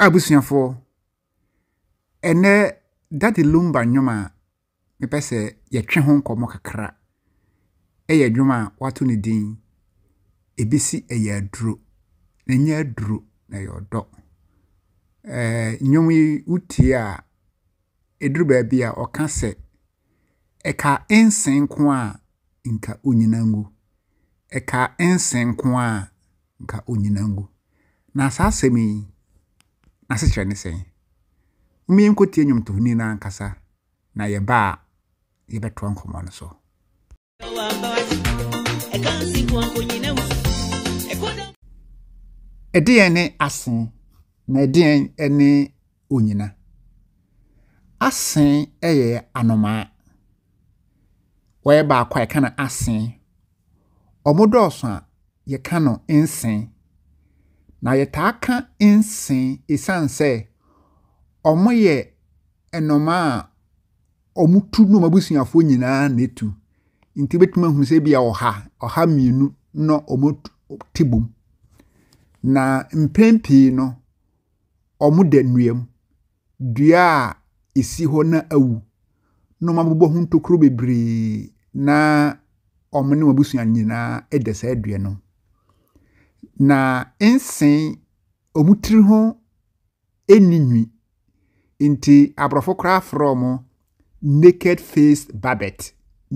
Abusiafo ene dadi Lumba nyoma me pese ye twe ho nkomo kakra eye dwuma watu ne din ebisi eye aduro na nya aduro na yodo nyomi uti a eduru ba bia oka se Ekaa nsee nko a nka Onyina ngu Ekaa nsee nko a nka Onyina ngu na sasemi asechre ne sen umi enkotie nyum to huni na nkasa na ye ba ye beto nkomo no so edien ne asee na edien ene Onyina asee eye anoma weba kwa kana asee omodoso a ye kano nsee na ye taaka nsee esanse omoye enoma omutu no mabusuafo nyina netu nti betuma hu se bia oha mienu no omotu tibum na mpempi no omuda nuam dua esi ho na awu no mabubo hu ntokro bebre na omne mabusua nyina edesa adua no na nsee omutiri ho eninwi inti abrofo kra from naked faced barbet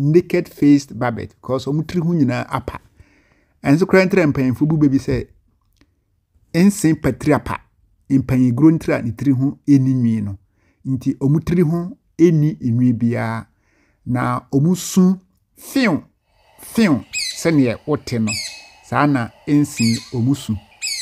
because omutiri ho nyina apa enso kra ntre mpanfo bu bebi se nsee patriapa mpanyi gro ntra ne tiri ho eninwi no inti omutiri ho eni enwi bia na omusu fiu sene wote no sana nsee omusu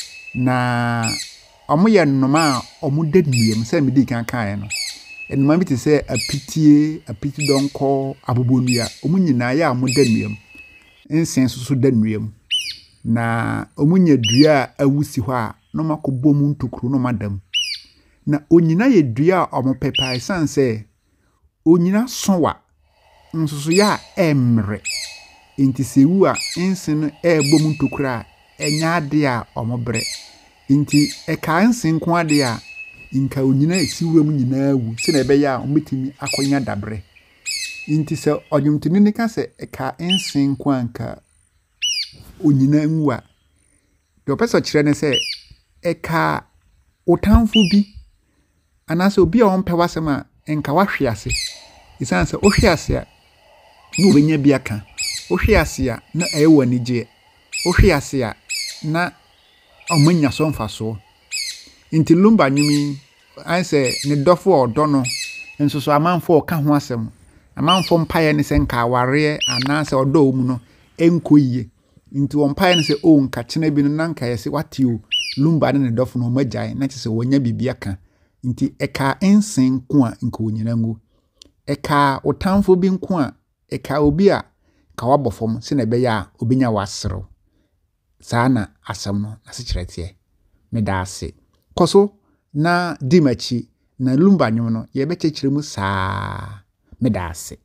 na omoye nnoma omuda nuam se medi kan kan no enuma bi te se apiti donko abobonua omunyina ya amuda nuam nsee susu da nuam na omunya dua awusi ho a no makobom ntokru no madam na Onyina ye dua omopepa sanse Onyina sowa nsusu ya emre inti sewu a nsee no ebom ntokra enya ade a omobre inti Ekaa nsee nko ade a nka Onyina esiwuram nyina awu se na ebeya ometimi akonya dabre inti se odwumtini ne ka se Ekaa nsee nko anka Onyina nwu a do pesa kire ne se Ekaa otamfo bi anase obi a wonpe wasema enka wahwe ase isanse ohwe ase a no benya bi aka ohwe ase a na eyewa nije ohwe ase a na omanya so mfaso inti Lumba nyumi anse ne dofo odo no nso so amanfo ka ho asem amanfo mpaye ne se nka aware anase odo mu no enkoyie inti wompaye ne se o nka chena bi no nanka yese watio Lumba ne dofo no magyae na chese wonya bibia ka inti Ekaa nsee nko a nka Onyina ngu Ekaa otamfo bi nko a Ekaa obi a ka wabofom se na ebeya obenya wasero sana asam no asechirete medase koso na dimachi na Lumba nyum no ye bekechiremu saa medase